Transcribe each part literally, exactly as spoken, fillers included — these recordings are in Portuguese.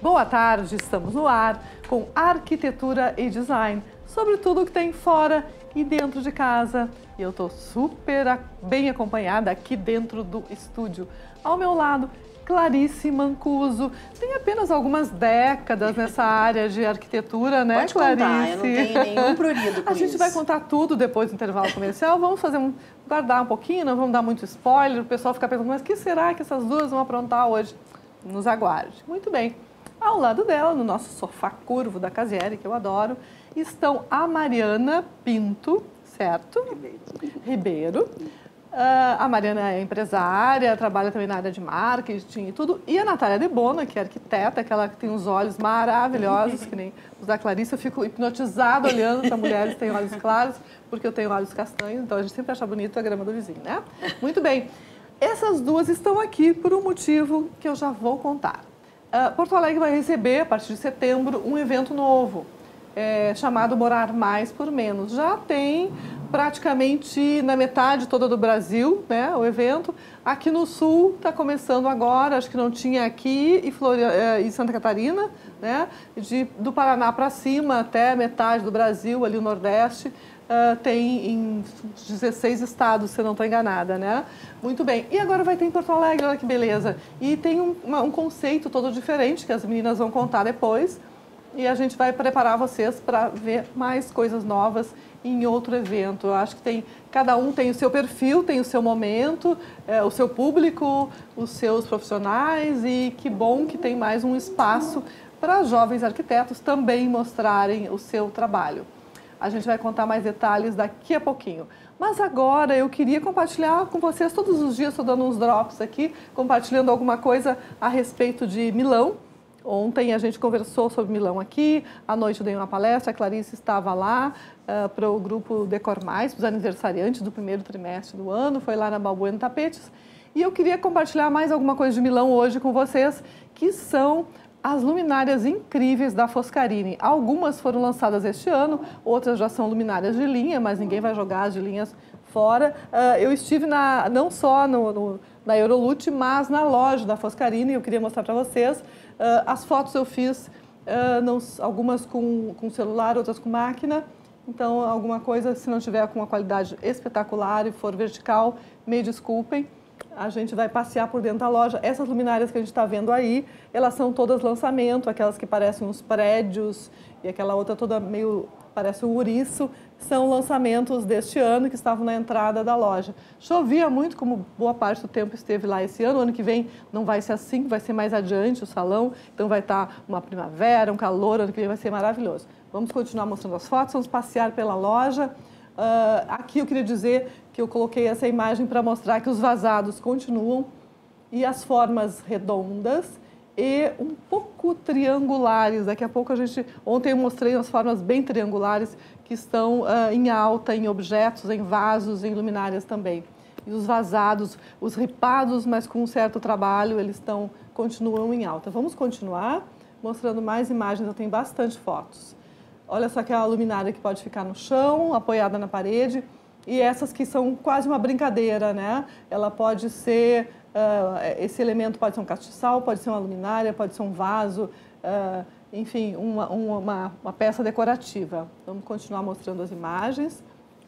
Boa tarde, estamos no ar com arquitetura e design, sobre tudo que tem fora e dentro de casa. E eu estou super bem acompanhada aqui dentro do estúdio. Ao meu lado, Clarice Mancuso. Tem apenas algumas décadas nessa área de arquitetura, né, Pode Clarice? contar, eu não tenho nenhum prurido com A gente isso. vai contar tudo depois do intervalo comercial. Vamos fazer um, guardar um pouquinho, não vamos dar muito spoiler. O pessoal fica pensando, mas o que será que essas duas vão aprontar hoje? Nos aguarde. Muito bem. Ao lado dela, no nosso sofá curvo da Casieri, que eu adoro, estão a Mariana Pinto, certo? Ribeiro. Ribeiro. Uh, a Mariana é empresária, trabalha também na área de marketing e tudo. E a Natália De Bona, que é arquiteta, aquela que tem os olhos maravilhosos, que nem os da Clarice. Eu fico hipnotizada olhando para mulheres que têm olhos claros, porque eu tenho olhos castanhos, então a gente sempre acha bonito a grama do vizinho, né? Muito bem. Essas duas estão aqui por um motivo que eu já vou contar. Uh, Porto Alegre vai receber, a partir de setembro, um evento novo, é, chamado Morar Mais por Menos. Já tem praticamente na metade toda do Brasil, né, o evento. Aqui no Sul está começando agora, acho que não tinha aqui, e, Flori... e Santa Catarina, né, de, do Paraná para cima até metade do Brasil, ali o Nordeste. Uh, tem em dezesseis estados, se eu não estou enganada, né? Muito bem. E agora vai ter em Porto Alegre, olha que beleza. E tem um, uma, um conceito todo diferente, que as meninas vão contar depois. E a gente vai preparar vocês para ver mais coisas novas em outro evento. Eu acho que tem, cada um tem o seu perfil, tem o seu momento, é, o seu público, os seus profissionais. E que bom que tem mais um espaço para jovens arquitetos também mostrarem o seu trabalho. A gente vai contar mais detalhes daqui a pouquinho. Mas agora eu queria compartilhar com vocês, todos os dias estou dando uns drops aqui, compartilhando alguma coisa a respeito de Milão. Ontem a gente conversou sobre Milão aqui, à noite eu dei uma palestra, a Clarice estava lá uh, para o grupo Decor Mais, para os aniversariantes do primeiro trimestre do ano, foi lá na Balbuena Tapetes. E eu queria compartilhar mais alguma coisa de Milão hoje com vocês, que são as luminárias incríveis da Foscarini. Algumas foram lançadas este ano, outras já são luminárias de linha, mas ninguém vai jogar as de linhas fora. Uh, eu estive na, não só no, no, na Eurolute, mas na loja da Foscarini, eu queria mostrar para vocês. Uh, as fotos eu fiz, uh, não, algumas com, com celular, outras com máquina. Então, alguma coisa, se não tiver com uma qualidade espetacular e for vertical, me desculpem. A gente vai passear por dentro da loja. Essas luminárias que a gente está vendo aí, elas são todas lançamento, aquelas que parecem uns prédios e aquela outra toda meio, parece um ouriço, são lançamentos deste ano que estavam na entrada da loja. Chovia muito, como boa parte do tempo esteve lá esse ano. O ano que vem não vai ser assim, vai ser mais adiante o salão, então vai estar uma primavera, um calor, ano que vem vai ser maravilhoso. Vamos continuar mostrando as fotos, vamos passear pela loja. Uh, aqui eu queria dizer que eu coloquei essa imagem para mostrar que os vazados continuam e as formas redondas e um pouco triangulares. Daqui a pouco a gente... Ontem eu mostrei as formas bem triangulares que estão uh, em alta, em objetos, em vasos, em luminárias também. E os vazados, os ripados, mas com um certo trabalho, eles estão, continuam em alta. Vamos continuar mostrando mais imagens, eu tenho bastante fotos. Olha só aquela luminária que pode ficar no chão, apoiada na parede. E essas que são quase uma brincadeira, né? Ela pode ser, uh, esse elemento pode ser um castiçal, pode ser uma luminária, pode ser um vaso, uh, enfim, uma, uma, uma peça decorativa. Vamos continuar mostrando as imagens.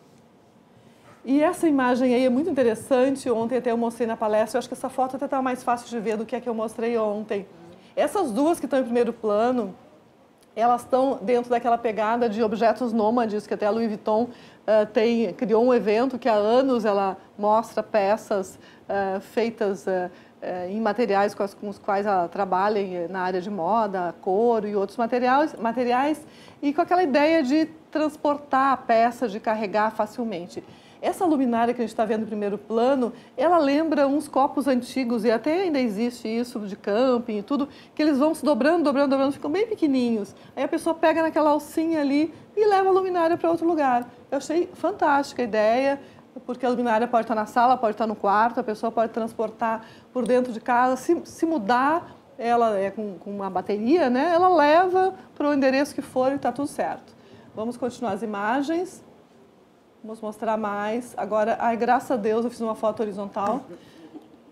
E essa imagem aí é muito interessante, ontem até eu mostrei na palestra, eu acho que essa foto até está mais fácil de ver do que a que eu mostrei ontem. Essas duas que estão em primeiro plano, elas estão dentro daquela pegada de objetos nômades, que até a Louis Vuitton uh, tem, criou um evento que há anos ela mostra peças uh, feitas uh, uh, em materiais com, as, com os quais ela trabalha na área de moda, couro e outros materiais, materiais, e com aquela ideia de transportar a peça, de carregar facilmente. Essa luminária que a gente está vendo em primeiro plano, ela lembra uns copos antigos, e até ainda existe isso de camping e tudo, que eles vão se dobrando, dobrando, dobrando, ficam bem pequenininhos. Aí a pessoa pega naquela alcinha ali e leva a luminária para outro lugar. Eu achei fantástica a ideia, porque a luminária pode estar na sala, pode estar no quarto, a pessoa pode transportar por dentro de casa, se, se mudar, ela é com, com uma bateria, né? Ela leva para o endereço que for e está tudo certo. Vamos continuar as imagens. Vamos mostrar mais. Agora, ai, graças a Deus, eu fiz uma foto horizontal.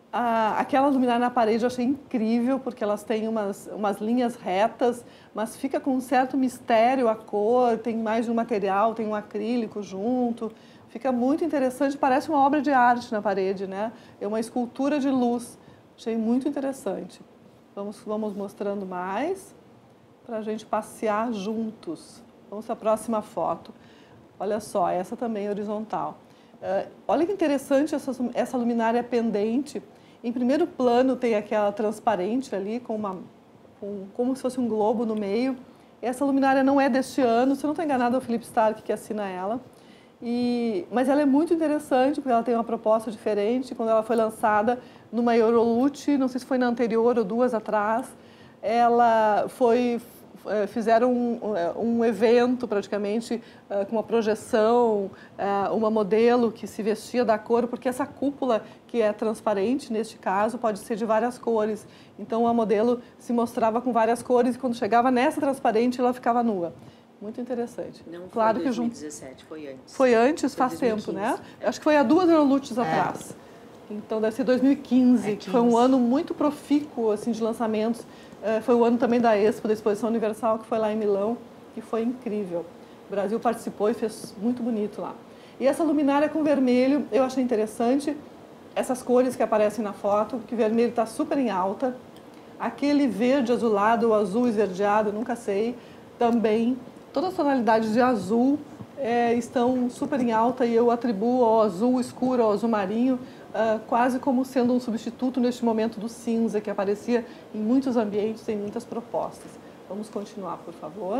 A, aquela luminária na parede eu achei incrível, porque elas têm umas, umas linhas retas, mas fica com um certo mistério a cor, tem mais de um material, tem um acrílico junto, fica muito interessante, parece uma obra de arte na parede, né? É uma escultura de luz, achei muito interessante. Vamos, vamos mostrando mais, para a gente passear juntos. Vamos para a próxima foto. Olha só, essa também é horizontal. Uh, olha que interessante essa, essa luminária pendente. Em primeiro plano tem aquela transparente ali, com uma, com, como se fosse um globo no meio. Essa luminária não é deste ano, se eu não estou enganada, é o Philip Stark que assina ela. E, mas ela é muito interessante, porque ela tem uma proposta diferente. Quando ela foi lançada numa Eurolute, não sei se foi na anterior ou duas atrás, ela foi... fizeram um, um evento praticamente com uma projeção, uma modelo que se vestia da cor, porque essa cúpula que é transparente, neste caso, pode ser de várias cores. Então a modelo se mostrava com várias cores e quando chegava nessa transparente ela ficava nua. Muito interessante. Não claro foi dois mil e dezessete, foi antes. Foi antes, foi faz dois mil e quinze. tempo, né? Acho que foi há duas Eurolutes é. atrás. Então deve ser dois mil e quinze, é, que foi um ano muito profícuo assim, de lançamentos. Uh, foi o ano também da Expo, da Exposição Universal, que foi lá em Milão, que foi incrível. O Brasil participou e fez muito bonito lá. E essa luminária com vermelho, eu achei interessante. Essas cores que aparecem na foto, que o vermelho está super em alta. Aquele verde azulado, o azul esverdeado, nunca sei, também. Todas as tonalidades de azul é, estão super em alta e eu atribuo ao azul escuro, ao azul marinho, Uh, quase como sendo um substituto neste momento do cinza, que aparecia em muitos ambientes, em muitas propostas. Vamos continuar, por favor.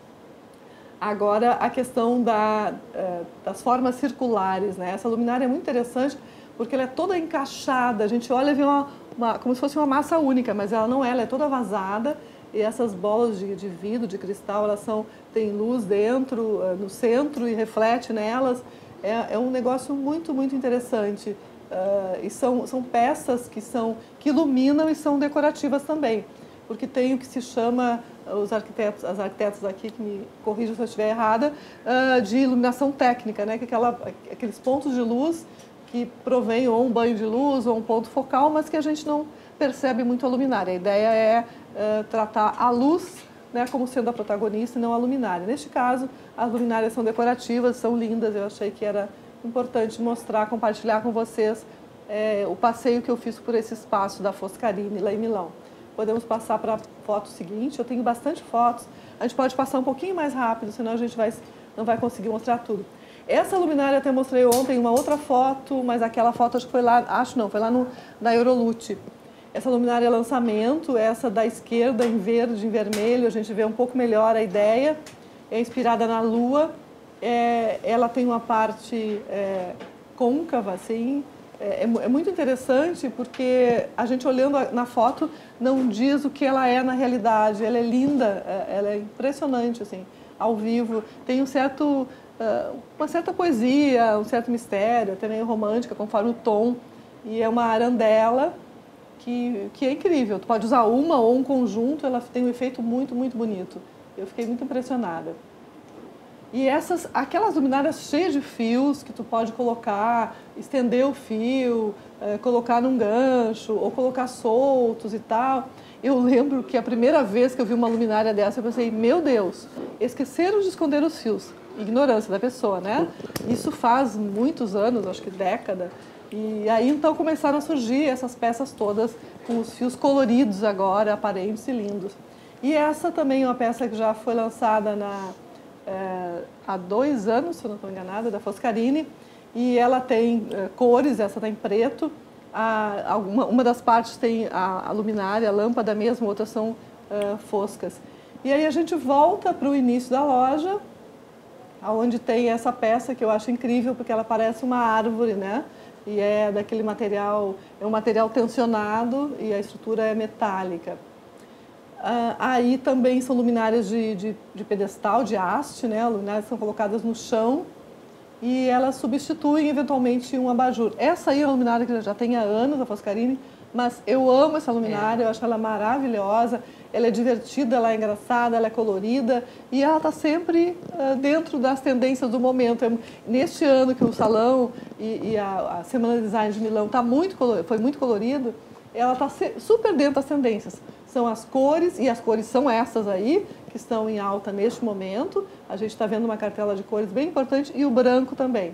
Agora, a questão da, uh, das formas circulares, né? Essa luminária é muito interessante porque ela é toda encaixada. A gente olha e vê uma, uma, como se fosse uma massa única, mas ela não é, ela é toda vazada. E essas bolas de, de vidro, de cristal, elas são, têm luz dentro, uh, no centro e reflete nelas. É, é um negócio muito, muito interessante. Uh, e são, são peças que, são, que iluminam e são decorativas também, porque tem o que se chama, os arquitetos, as arquitetas aqui, que me corrijam se eu estiver errada, uh, de iluminação técnica, né? Que é aquela, aqueles pontos de luz que provém ou um banho de luz ou um ponto focal, mas que a gente não percebe muito a luminária. A ideia é uh, tratar a luz, né, como sendo a protagonista e não a luminária. Neste caso, as luminárias são decorativas, são lindas, eu achei que era importante mostrar, compartilhar com vocês é, o passeio que eu fiz por esse espaço da Foscarini, lá em Milão. Podemos passar para a foto seguinte, eu tenho bastante fotos, a gente pode passar um pouquinho mais rápido, senão a gente vai, não vai conseguir mostrar tudo. Essa luminária eu até mostrei ontem uma outra foto, mas aquela foto acho que foi lá, acho não, foi lá no, na Eurolute. Essa luminária é lançamento, essa da esquerda em verde, em vermelho, a gente vê um pouco melhor a ideia, é inspirada na Lua. É, ela tem uma parte é, côncava, assim, é, é muito interessante porque a gente olhando na foto não diz o que ela é na realidade. Ela é linda, ela é impressionante, assim, ao vivo. Tem um certo, uma certa poesia, um certo mistério, até meio romântica, conforme o tom. E é uma arandela que, que é incrível. Tu pode usar uma ou um conjunto, ela tem um efeito muito, muito bonito. Eu fiquei muito impressionada. E essas, aquelas luminárias cheias de fios que tu pode colocar, estender o fio, é, colocar num gancho ou colocar soltos e tal. Eu lembro que a primeira vez que eu vi uma luminária dessa, eu pensei, meu Deus, esqueceram de esconder os fios. Ignorância da pessoa, né? Isso faz muitos anos, acho que década. E aí então começaram a surgir essas peças todas com os fios coloridos agora, aparentes e lindos. E essa também é uma peça que já foi lançada na... É, há dois anos, se eu não estou enganada, da Foscarini, e ela tem é, cores, essa está em preto, a, alguma, uma das partes tem a, a luminária, a lâmpada mesmo, outras são é, foscas. E aí a gente volta para o início da loja, onde tem essa peça que eu acho incrível, porque ela parece uma árvore, né? E é daquele material, é um material tensionado e a estrutura é metálica. Uh, aí também são luminárias de, de, de pedestal, de haste, né? As luminárias são colocadas no chão e elas substituem eventualmente um abajur. Essa aí é uma luminária que já tem há anos, a Foscarini, mas eu amo essa luminária, é. eu acho ela maravilhosa. ela é divertida, ela é engraçada, ela é colorida e ela está sempre uh, dentro das tendências do momento. É, neste ano que o salão e, e a, a Semana de Design de Milão tá muito, foi muito colorido, ela está super dentro das tendências. São as cores, e as cores são essas aí, que estão em alta neste momento. A gente está vendo uma cartela de cores bem importante, e o branco também.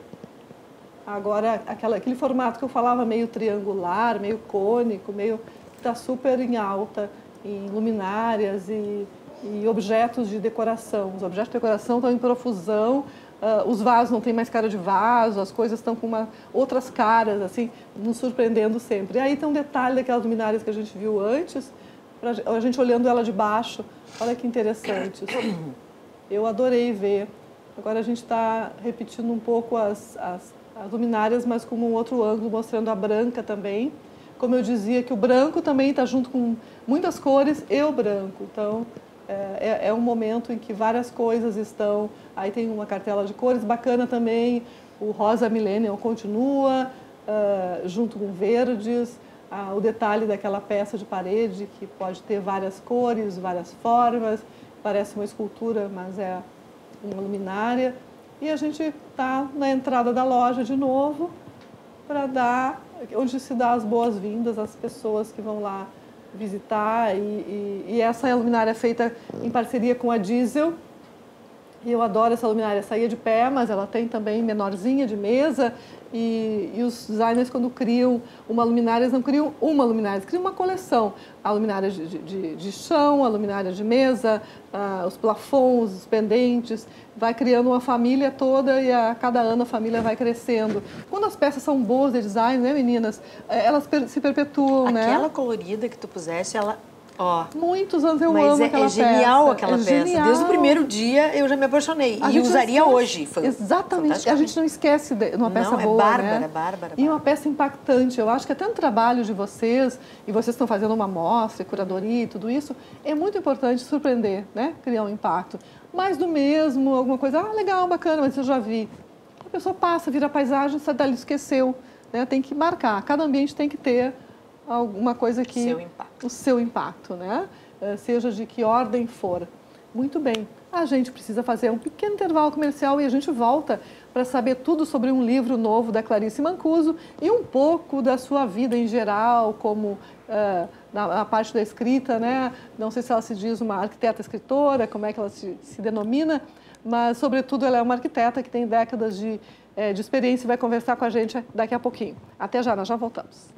Agora, aquela, aquele formato que eu falava, meio triangular, meio cônico, meio que está super em alta, em luminárias e, e objetos de decoração. Os objetos de decoração estão em profusão, uh, os vasos não têm mais cara de vaso, as coisas estão com uma, outras caras, assim, nos surpreendendo sempre. E aí tem um detalhe daquelas luminárias que a gente viu antes, pra, a gente olhando ela de baixo, olha que interessante. Eu adorei ver. Agora a gente está repetindo um pouco as, as, as luminárias, mas com um outro ângulo, mostrando a branca também. Como eu dizia, que o branco também está junto com muitas cores e o branco. Então, é, é um momento em que várias coisas estão... Aí tem uma cartela de cores bacana também. O rosa millennial continua, uh, junto com verdes. Uh, o detalhe daquela peça de parede, que pode ter várias cores, várias formas. Parece uma escultura, mas é uma luminária. E a gente está na entrada da loja de novo para dar... onde se dá as boas-vindas às pessoas que vão lá visitar. E, e, e essa luminária é feita em parceria com a Diesel. E eu adoro essa luminária, saía de pé, mas ela tem também menorzinha de mesa. E, e os designers, quando criam uma luminária, eles não criam uma luminária, eles criam uma coleção. A luminária de, de, de chão, a luminária de mesa, uh, os plafons, os pendentes. Vai criando uma família toda e a cada ano a família vai crescendo. Quando as peças são boas de design, né, meninas? Elas per se perpetuam, Aquela né? Aquela colorida que tu puseste, ela... Ó, muitos anos eu mas amo é, aquela é genial peça. aquela é peça. Genial. Desde o primeiro dia eu já me apaixonei. A e usaria esquece. hoje. Foi Exatamente. A gente não esquece de uma peça não, boa, é bárbara, né? bárbara, E uma peça impactante. Eu acho que até no trabalho de vocês, e vocês estão fazendo uma amostra, curadoria e tudo isso, é muito importante surpreender, né? Criar um impacto. Mais do mesmo, alguma coisa, ah, legal, bacana, mas eu já vi. A pessoa passa, vira paisagem, sai dali, esqueceu. Né? Tem que marcar. Cada ambiente tem que ter alguma coisa que... Seu impacto. O seu impacto, né? Seja de que ordem for. Muito bem. A gente precisa fazer um pequeno intervalo comercial e a gente volta para saber tudo sobre um livro novo da Clarice Mancuso e um pouco da sua vida em geral, como uh, na, na parte da escrita, né? Não sei se ela se diz uma arquiteta escritora, como é que ela se, se denomina, mas, sobretudo, ela é uma arquiteta que tem décadas de, eh, de experiência e vai conversar com a gente daqui a pouquinho. Até já, nós já voltamos.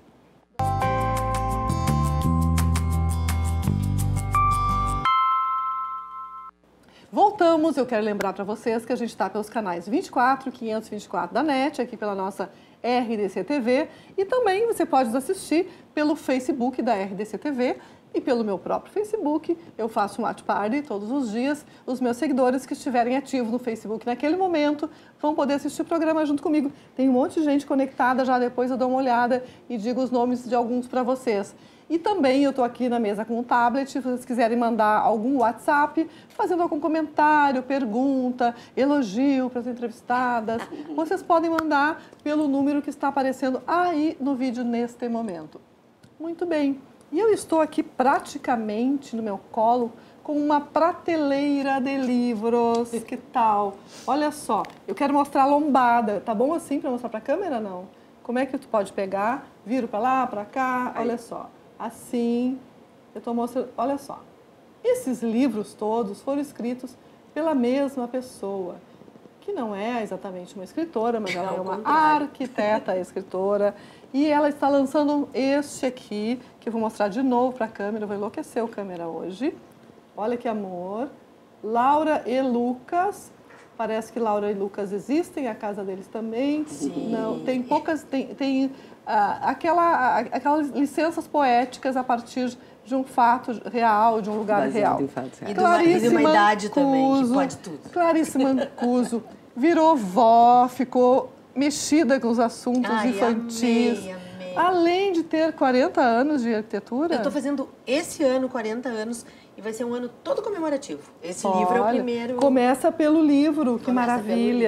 Voltamos, eu quero lembrar para vocês que a gente está pelos canais vinte e quatro, quinhentos e vinte e quatro da NET, aqui pela nossa R D C T V, e também você pode nos assistir pelo Facebook da R D C T V e pelo meu próprio Facebook. Eu faço um watch party todos os dias. Os meus seguidores que estiverem ativos no Facebook naquele momento vão poder assistir o programa junto comigo. Tem um monte de gente conectada, já depois eu dou uma olhada e digo os nomes de alguns para vocês. E também eu estou aqui na mesa com o tablet, se vocês quiserem mandar algum WhatsApp, fazendo algum comentário, pergunta, elogio para as entrevistadas, vocês podem mandar pelo número que está aparecendo aí no vídeo neste momento. Muito bem. E eu estou aqui praticamente no meu colo com uma prateleira de livros. Que tal? Olha só, eu quero mostrar a lombada. Tá bom assim para mostrar para a câmera, não? Como é que tu pode pegar? Viro para lá, para cá, olha só. Assim, eu estou mostrando, olha só. Esses livros todos foram escritos pela mesma pessoa, que não é exatamente uma escritora, mas ela é uma arquiteta escritora. E ela está lançando este aqui, que eu vou mostrar de novo para a câmera, eu vou enlouquecer a câmera hoje. Olha que amor. Laura e Lucas. Parece que Laura e Lucas existem, a casa deles também. Sim. Não, tem poucas, tem, tem ah, aquela, aquelas licenças poéticas a partir de um fato real, de um lugar Baseado real. em fatos reais. E de uma, e de uma idade também, que pode tudo. Clarice Mancuso virou vó, ficou mexida com os assuntos Ai, infantis. amei, amei. Além de ter quarenta anos de arquitetura. Eu estou fazendo esse ano quarenta anos e vai ser um ano todo comemorativo. Esse Olha, livro é o primeiro... Começa pelo livro, que Começa maravilha. pelo livro.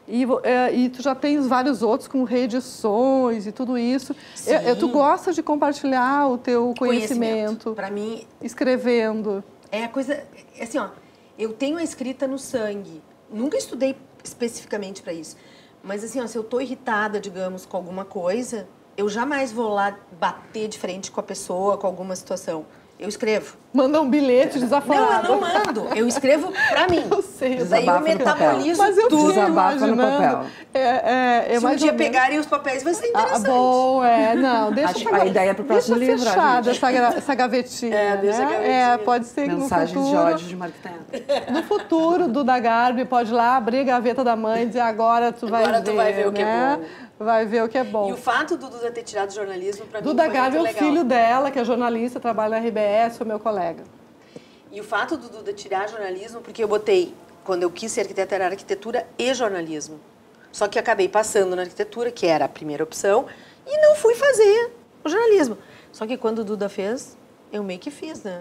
E, é, e tu já tens vários outros com reedições e tudo isso. É, é, tu gosta de compartilhar o teu conhecimento. Para mim... Escrevendo. É a coisa... Assim, ó, eu tenho a escrita no sangue. Nunca estudei especificamente para isso. Mas assim, ó, se eu tô irritada, digamos, com alguma coisa, eu jamais vou lá bater de frente com a pessoa, com alguma situação. Eu escrevo. Manda um bilhete desaforado. Não, eu não mando. Eu escrevo pra mim. Eu sei. Daí eu metabolizo Mas eu tudo. Desabafa no papel. É, é, é Se um dia pegarem os papéis, vai ser interessante. Ah, bom, é. Não, deixa Acho, a ideia é pro próximo deixa livro. fechada essa, essa gavetinha. É, deixa né? a gavetinha. É, pode ser que Mensagens no futuro... de ódio de uma arquiteta. No futuro, Duda Garbi pode ir lá abrir a gaveta da mãe e dizer agora tu vai agora ver, tu vai ver né? o que é bom. Vai ver o que é bom. E o fato do Duda ter tirado jornalismo, pra mim, Duda foi Garbi é muito o legal. filho dela, que é jornalista, trabalha na R B S, é o meu colega. E o fato do Duda tirar jornalismo, porque eu botei, quando eu quis ser arquiteta, era arquitetura e jornalismo. Só que acabei passando na arquitetura, que era a primeira opção, e não fui fazer o jornalismo. Só que quando o Duda fez, eu meio que fiz, né?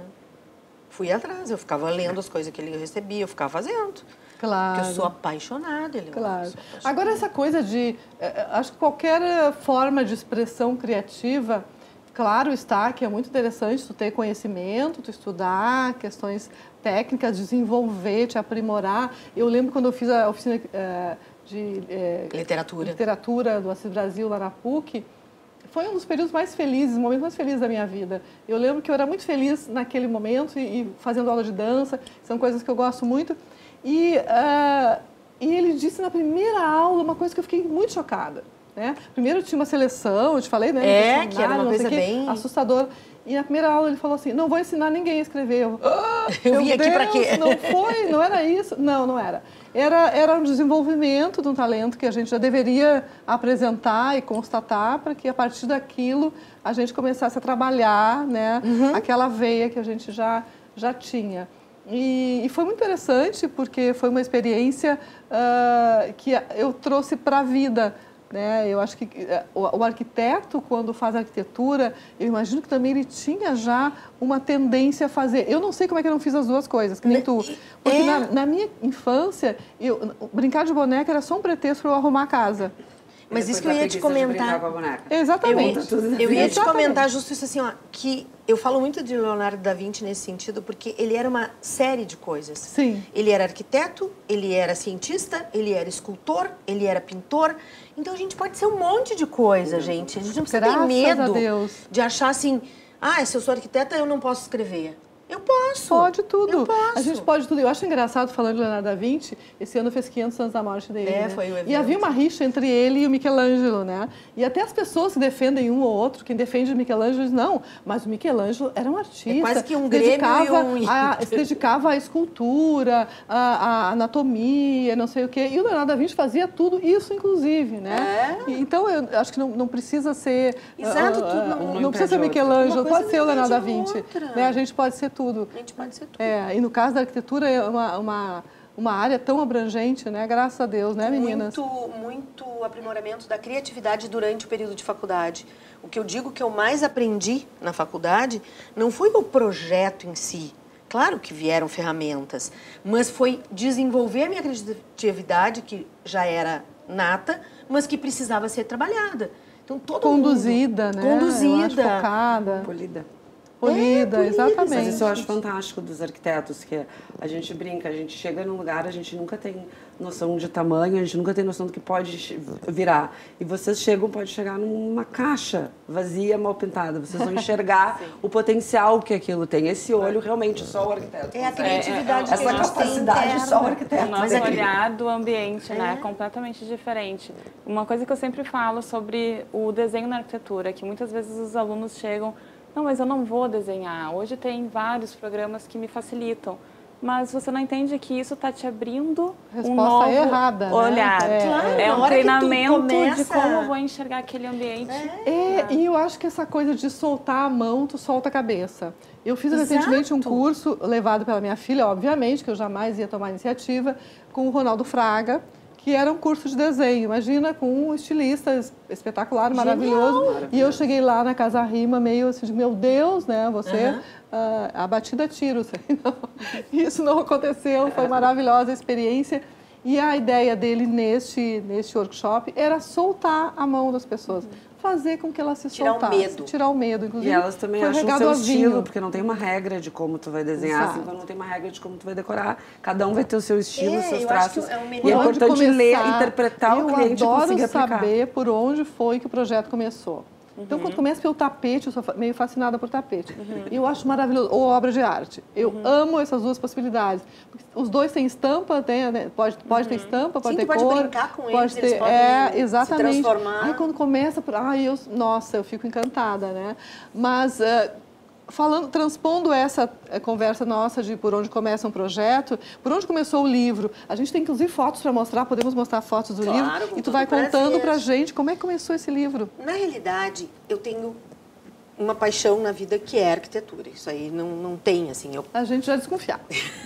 Fui atrás, eu ficava lendo as coisas que ele recebia, eu ficava fazendo. Claro. Porque eu sou apaixonada. Ele Claro. Agora, essa coisa de... Acho que qualquer forma de expressão criativa, claro está que é muito interessante tu ter conhecimento, tu estudar questões técnicas, desenvolver, te aprimorar. Eu lembro quando eu fiz a oficina uh, de uh, literatura. literatura do Assis Brasil lá na P U C, foi um dos períodos mais felizes, momentos mais felizes da minha vida. Eu lembro que eu era muito feliz naquele momento e, e fazendo aula de dança, são coisas que eu gosto muito. E, uh, e ele disse na primeira aula uma coisa que eu fiquei muito chocada. Né? Primeiro tinha uma seleção, eu te falei, né? É, que era uma coisa quê, bem... assustadora. E na primeira aula ele falou assim, não vou ensinar ninguém a escrever. Eu, ah, eu vim aqui para quê? Não foi, não era isso. Não, não era. Era, era um desenvolvimento de um talento que a gente já deveria apresentar e constatar para que a partir daquilo a gente começasse a trabalhar, né? Uhum. Aquela veia que a gente já, já tinha. E, e foi muito interessante porque foi uma experiência uh, que eu trouxe para a vida. Né? Eu acho que o, o arquiteto, quando faz arquitetura, eu imagino que também ele tinha já uma tendência a fazer. Eu não sei como é que eu não fiz as duas coisas, que nem tu. Porque é. na, na minha infância, eu, brincar de boneca era só um pretexto para eu arrumar a casa. Mas isso que eu ia te comentar. Exatamente. Eu, eu ia te comentar justo isso assim, ó, que eu falo muito de Leonardo da Vinci nesse sentido, porque ele era uma série de coisas. Sim. Ele era arquiteto, ele era cientista, ele era escultor, ele era pintor. Então a gente pode ser um monte de coisa, gente. A gente não precisa Graças ter medo a Deus. de achar assim, ah, se eu sou arquiteta, eu não posso escrever. Eu posso. Pode tudo. Eu posso. A gente pode tudo. Eu acho engraçado, falando de Leonardo da Vinci, esse ano fez quinhentos anos da morte dele. É, né? foi o evento. E havia uma rixa entre ele e o Michelangelo, né? E até as pessoas que defendem um ou outro, quem defende o Michelangelo diz, não, mas o Michelangelo era um artista. É quase que um se grêmio dedicava e um... a, se dedicava à escultura, à, à anatomia, não sei o quê. E o Leonardo da Vinci fazia tudo isso, inclusive, né? É. E, então, eu acho que não, não precisa ser... Exato, uh, tudo uh, não, não, não precisa ser Michelangelo, pode ser o Leonardo da Vinci. Né? A gente pode ser tudo. A gente pode ser tudo. É, e no caso da arquitetura é uma, uma, uma área tão abrangente, né? Graças a Deus, né, meninas? Muito, muito aprimoramento da criatividade durante o período de faculdade. O que eu digo que eu mais aprendi na faculdade não foi o projeto em si. Claro que vieram ferramentas, mas foi desenvolver a minha criatividade, que já era nata, mas que precisava ser trabalhada. Então, todo Conduzida, mundo, né? Conduzida. Focada. Polida. Polida, é, exatamente. Mas isso eu acho fantástico dos arquitetos, que a gente brinca, a gente chega num lugar, a gente nunca tem noção de tamanho, a gente nunca tem noção do que pode virar. E vocês chegam, pode chegar numa caixa vazia, mal pintada. Vocês vão enxergar o potencial que aquilo tem. Esse olho, realmente, só o arquiteto. É a criatividade é, é, que a gente essa capacidade, tem só o arquiteto. O nosso Mas é que... olhar do ambiente, né, é. é completamente diferente. Uma coisa que eu sempre falo sobre o desenho na arquitetura, que muitas vezes os alunos chegam, não, mas eu não vou desenhar. Hoje tem vários programas que me facilitam. Mas você não entende que isso está te abrindo Resposta um novo errada, olhar. Né? É, Claro, é um hora treinamento começa... de como eu vou enxergar aquele ambiente. É, é, e eu acho que essa coisa de soltar a mão, tu solta a cabeça. Eu fiz Exato. recentemente um curso levado pela minha filha, obviamente, que eu jamais ia tomar iniciativa, com o Ronaldo Fraga, que era um curso de desenho. Imagina, com um estilista espetacular, maravilhoso. Maravilhoso. E eu cheguei lá na Casa Rima meio assim, de, meu Deus, né, você uhum. uh, abatida a tiro. Isso não aconteceu, foi maravilhosa a experiência. E a ideia dele neste, neste workshop era soltar a mão das pessoas. Uhum. Fazer com que elas se tirar soltassem. o medo. Tirar o medo. Inclusive, e elas também foi acham o regado seu a vinho. estilo, porque não tem uma regra de como tu vai desenhar, Exato. assim, então não tem uma regra de como tu vai decorar. Cada um vai ter o seu estilo, É, os seus eu acho traços. que é um e é Por onde importante começar, ler, interpretar o cliente e Eu conseguir adoro aplicar. saber por onde foi que o projeto começou. Então, quando começa pelo tapete, eu sou meio fascinada por tapete. Uhum. E eu acho maravilhoso. Ou obra de arte. Eu uhum. amo essas duas possibilidades. Os dois têm estampa, tem, né? pode, pode uhum. ter estampa, pode Sim, ter tu cor. Pode brincar com pode eles, ter, eles podem é, exatamente. se transformar. Aí, quando começa, por, ai, eu, nossa, eu fico encantada, né? Mas... Uh, Falando, transpondo essa conversa nossa de por onde começa um projeto, por onde começou o livro. A gente tem, inclusive, fotos para mostrar, podemos mostrar fotos do claro, livro. E tu vai contando para a gente como é que começou esse livro. Na realidade, eu tenho uma paixão na vida que é a arquitetura. Isso aí não, não tem, assim... Eu... A gente já desconfiava.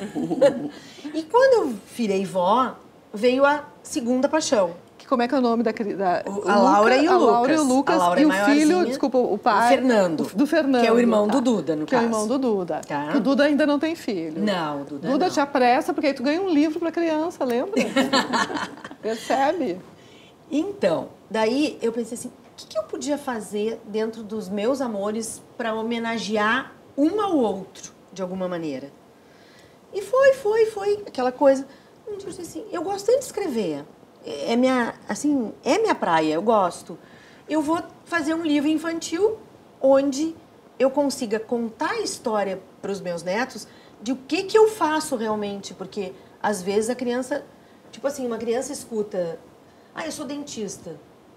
E quando eu virei vó, veio a segunda paixão. Como é que é o nome da... da o, a Laura Luca, e o a Lucas. Laura e o Lucas. A Laura e é o filho, desculpa, o pai... O Fernando. O, do Fernando. Que é o irmão tá. do Duda, no que caso. Que é o irmão do Duda. Tá. Que o Duda ainda não tem filho. Não, o Duda Duda não. te apressa, porque aí tu ganha um livro para criança, lembra? Percebe? Então, daí eu pensei assim, o que, que eu podia fazer dentro dos meus amores para homenagear um ao outro, de alguma maneira? E foi, foi, foi aquela coisa. Um dia eu disse assim, eu gosto tanto de escrever. É minha, assim, é minha praia, eu gosto. Eu vou fazer um livro infantil onde eu consiga contar a história para os meus netos de o que, que eu faço realmente. Porque, às vezes, a criança... Tipo assim, uma criança escuta... Ah, eu sou dentista.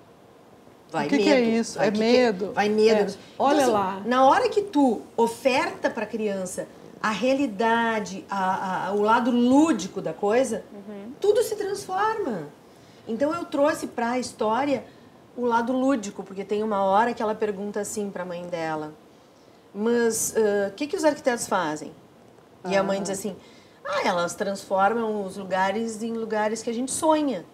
Vai o que medo. Que é isso? Vai, é que medo? Que, vai medo. É. Então, Olha assim, lá. Na hora que tu oferta para a criança a realidade, a, a, o lado lúdico da coisa, uhum. tudo se transforma. Então, eu trouxe para a história o lado lúdico, porque tem uma hora que ela pergunta assim para a mãe dela, mas o uh, que, que os arquitetos fazem? Ah. E a mãe diz assim, ah, elas transformam os lugares em lugares que a gente sonha.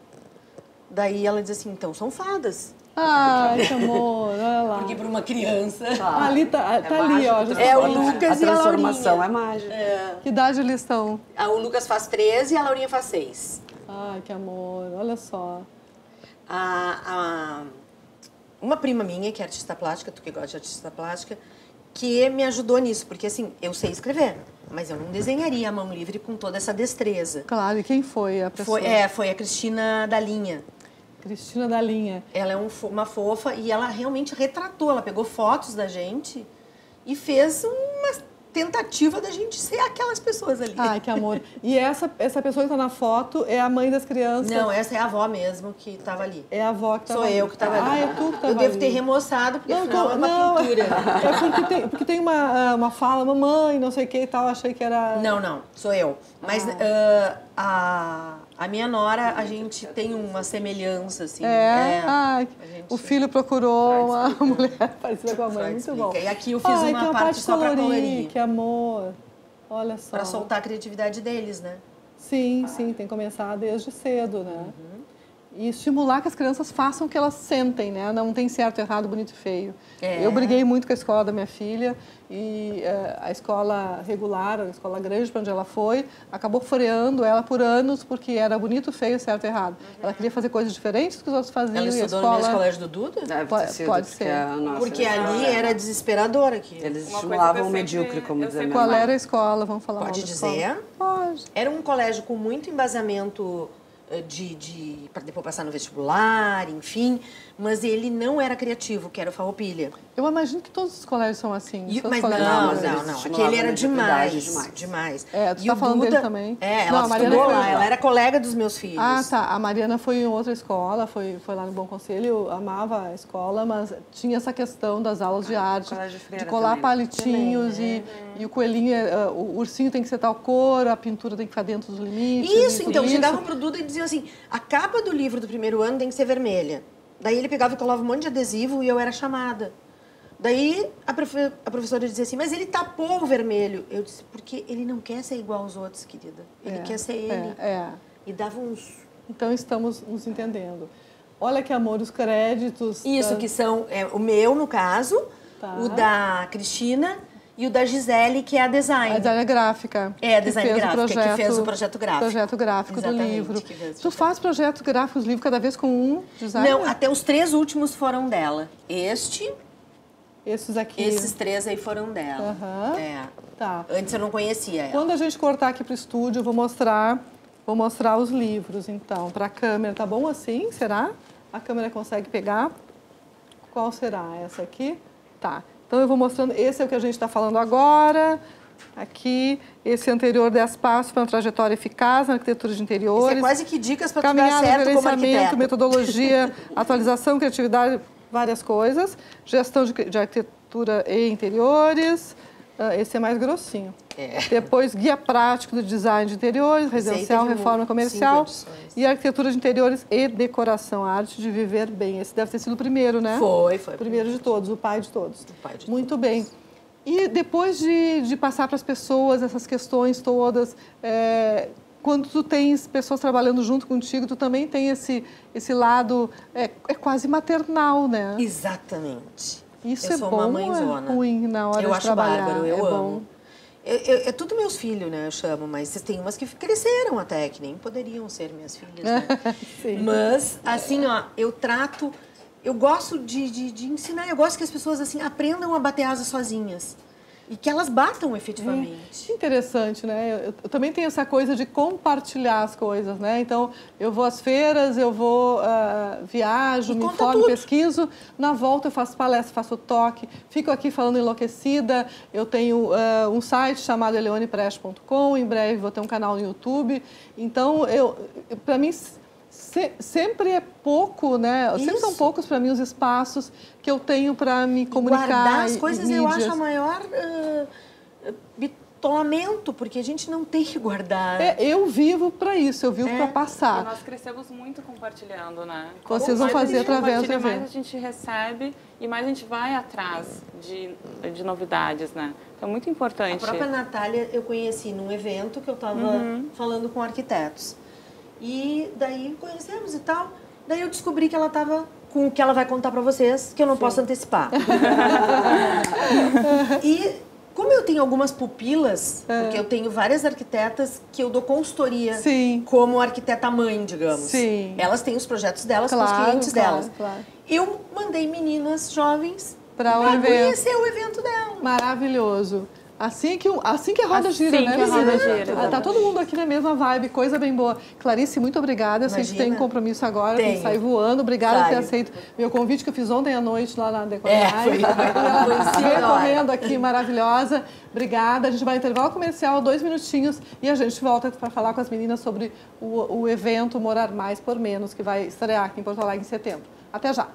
Daí ela diz assim, então são fadas. Ai, que amor, olha lá. Porque para uma criança... Ah, ali tá, tá é ali, ó. É o Lucas a e a transformação é mágica. É. Que idade eles estão? Ah, o Lucas faz treze e a Laurinha faz seis. Ai, que amor, olha só. A, a, uma prima minha, que é artista plástica, tu que gosta de artista plástica, que me ajudou nisso, porque assim, eu sei escrever, mas eu não desenharia a mão livre com toda essa destreza. Claro, e quem foi a pessoa? Foi, é, foi a Cristina da Linha. Cristina da Linha. Ela é um, uma fofa e ela realmente retratou, ela pegou fotos da gente e fez uma tentativa da gente ser aquelas pessoas ali. Ai, que amor. E essa, essa pessoa que está na foto é a mãe das crianças? Não, essa é a avó mesmo que estava ali. É a avó que estava ali. Sou eu que estava ali. Ah, é tu que estava ali. Eu devo ter remoçado, porque não, afinal é uma não, pintura. É porque tem, porque tem uma, uma fala, mamãe, não sei o que e tal, achei que era... Não, não, sou eu. Mas ah. uh, a, a minha nora, a gente tem uma semelhança, assim. É? é ah, o filho procurou uma mulher parecida com a mãe, muito bom. E aqui eu fiz Ai, uma parte, parte só para colorir. Que amor. Olha só. Para soltar a criatividade deles, né? Sim, sim, tem que começar desde cedo, né? Uhum. E estimular que as crianças façam o que elas sentem, né? Não tem certo, errado, bonito e feio. É. Eu briguei muito com a escola da minha filha e uh, a escola regular, a escola grande para onde ela foi, acabou freando ela por anos porque era bonito, feio, certo, errado. Uhum. Ela queria fazer coisas diferentes do que os outros faziam. Ela estudou e a escola... no mesmo colégio do Duda? Deve pode, sido, pode porque ser. A nossa porque ali era desesperador aqui. Eles estimulavam o medíocre, como dizer mesmo. Qual era a escola? Vamos falar Pode mal da dizer? Escola. Pode. Era um colégio com muito embasamento de, de para depois passar no vestibular, enfim, mas ele não era criativo, que era o Farroupilha. Eu imagino que todos os colégios são assim. E, mas colégios não, mas não, não. Aquele era demais, demais. demais. É, tu e tá o falando Duda, dele também? É, ela não, estudou lá, ela era colega dos meus filhos. Ah, tá. A Mariana foi em outra escola, foi, foi lá no Bom Conselho, amava a escola, mas tinha essa questão das aulas de arte, de, de colar também. palitinhos também, né? e, e o coelhinho, uh, o ursinho tem que ser tal cor, a pintura tem que ficar dentro dos limites. Isso, então, isso. chegavam pro Duda e diziam assim, a capa do livro do primeiro ano tem que ser vermelha. Daí ele pegava e colava um monte de adesivo e eu era chamada. Daí a, profe a professora dizia assim, mas ele tapou o vermelho. Eu disse, porque ele não quer ser igual aos outros, querida. Ele é, quer ser ele. É, é. E dava uns... Então estamos nos entendendo. Olha que amor, os créditos... Isso, tá... que são é, o meu, no caso, tá. o da Cristina e o da Gisele, que é a design. A design gráfica. É, a design que gráfica, projeto, que fez o projeto gráfico. projeto gráfico do Exatamente, livro. que fez o Tu faz projetos gráficos do livro cada vez com um designer? Não, até os três últimos foram dela. Este, Esses aqui. esses três aí foram dela. Aham. É. Tá. Antes eu não conhecia ela. Quando a gente cortar aqui pro estúdio, eu vou mostrar, vou mostrar os livros, então, para a câmera. Tá bom assim? Será? A câmera consegue pegar? Qual será? Essa aqui? Tá. Então, eu vou mostrando. Esse é o que a gente está falando agora. Aqui, esse anterior, dez passos para uma trajetória eficaz na arquitetura de interiores. Isso é quase que dicas para tu dar Caminhada, certo como gerenciamento, arquiteto. metodologia, atualização, criatividade, várias coisas. Gestão de, de arquitetura e interiores. Uh, esse é mais grossinho. É. Depois, guia prático do design de interiores, residencial, teve reforma um- comercial. cinco edições. E arquitetura de interiores e decoração, a arte de viver bem. Esse deve ter sido o primeiro, né? Foi, foi. O primeiro de todos, o pai de todos. pai de Muito bem. E depois de, de passar para as pessoas essas questões todas, é, quando tu tens pessoas trabalhando junto contigo, tu também tem esse, esse lado é, é quase maternal, né? Exatamente. Isso eu é sou bom uma ou mãezona. é ruim na hora eu de acho trabalhar? bárbaro, eu é amo. bom. Eu, eu, é tudo meus filhos, né? Eu chamo, mas tem umas que cresceram até, que nem poderiam ser minhas filhas, né? Sim. Mas, assim, ó, eu trato... Eu gosto de, de, de ensinar, eu gosto que as pessoas, assim, aprendam a bater asas sozinhas. E que elas batam efetivamente. Interessante, né? Eu, eu também tenho essa coisa de compartilhar as coisas, né? Então, eu vou às feiras, eu vou, uh, viajo, E me conta informo, tudo. pesquiso. Na volta eu faço palestra, faço toque, fico aqui falando enlouquecida. Eu tenho uh, um site chamado eleone preste ponto com, em breve vou ter um canal no YouTube. Então, eu, para mim... Se, sempre é pouco, né? Sempre Isso. são poucos para mim os espaços que eu tenho para me comunicar. Guardar as e- coisas e eu mídias. acho a maior uh, bitolamento, porque a gente não tem que guardar. É, eu vivo para isso, eu vivo É. para E passar. nós crescemos muito compartilhando, né? Vocês Quanto vão mais a fazer gente através do compartilha, mais evento. a gente recebe e mais a gente vai atrás de, de novidades, né? Então é muito A importante. própria Natália eu conheci num evento que eu estava Uhum. falando com arquitetos. E daí conhecemos e tal. Daí eu descobri que ela estava com o que ela vai contar para vocês, que eu não posso antecipar. E como eu tenho algumas pupilas, porque eu tenho várias arquitetas que eu dou consultoria Sim. como arquiteta mãe, digamos. Sim. Elas têm os projetos delas com Claro, os clientes claro, delas. claro. Eu mandei meninas jovens Para o pra evento. conhecer o evento dela. Maravilhoso. Assim que, o- assim que a roda Assim gira, né, que a roda menina? gira, Ah, tá exatamente. todo mundo aqui na mesma vibe, coisa bem boa. Clarice, muito obrigada. Eu sei que Imagina. tem um compromisso agora, tem que Tenho. sair voando. Obrigada por ter Saio. aceito meu convite que eu fiz ontem à noite lá na Decorar. É, foi- foi- foi Veio sim, correndo aqui, maravilhosa. Obrigada. A gente vai ao intervalo comercial, dois minutinhos, e a gente volta para falar com as meninas sobre o, o evento Morar Mais por Menos, que vai estrear aqui em Porto Alegre em setembro. Até já.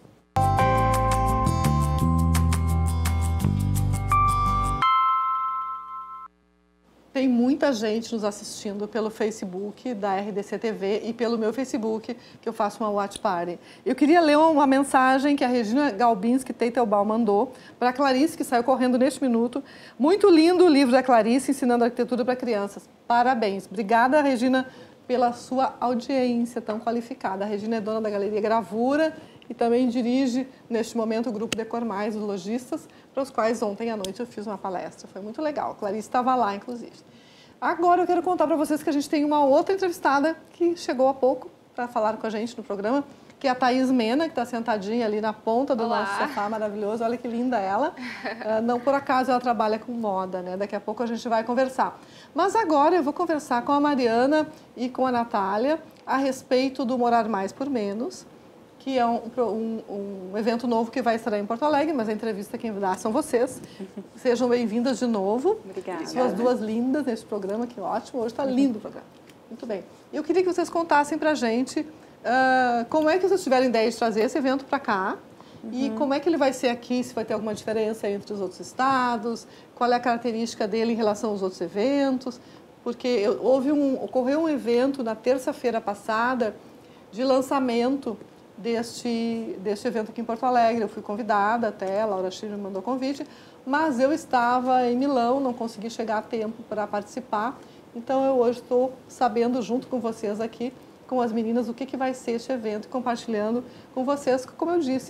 Tem muita gente nos assistindo pelo Facebook da R D C T V e pelo meu Facebook, que eu faço uma watch party. Eu queria ler uma mensagem que a Regina Galbinski Teitelbaum mandou para a Clarice, que saiu correndo neste minuto. Muito lindo o livro da Clarice, Ensinando Arquitetura para Crianças. Parabéns. Obrigada, Regina, pela sua audiência tão qualificada. A Regina é dona da Galeria Gravura e também dirige, neste momento, o Grupo Decor Mais, os lojistas, para os quais ontem à noite eu fiz uma palestra. Foi muito legal. A Clarice estava lá, inclusive. Agora eu quero contar para vocês que a gente tem uma outra entrevistada que chegou há pouco para falar com a gente no programa, que é a Thaís Mena, que está sentadinha ali na ponta do Olá. nosso sofá maravilhoso. Olha que linda ela. Uh, não por acaso ela trabalha com moda, né? Daqui a pouco a gente vai conversar. Mas agora eu vou conversar com a Mariana e com a Natália a respeito do Morar Mais por Menos, que é um, um, um evento novo que vai estar em Porto Alegre, mas a entrevista quem dá são vocês. Sejam bem-vindas de novo. Obrigada. Suas duas lindas nesse programa, que ótimo. Hoje está lindo o programa. Muito bem. Eu queria que vocês contassem para a gente uh, como é que vocês tiveram ideia de trazer esse evento para cá e como é que ele vai ser aqui, se vai ter alguma diferença entre os outros estados, qual é a característica dele em relação aos outros eventos, porque eu, houve um, ocorreu um evento na terça-feira passada de lançamento deste, deste evento aqui em Porto Alegre. Eu fui convidada até, a Laura Chile me mandou convite, mas eu estava em Milão, não consegui chegar a tempo para participar, então eu hoje estou sabendo junto com vocês aqui, com as meninas, o que, que vai ser este evento, compartilhando com vocês, como eu disse,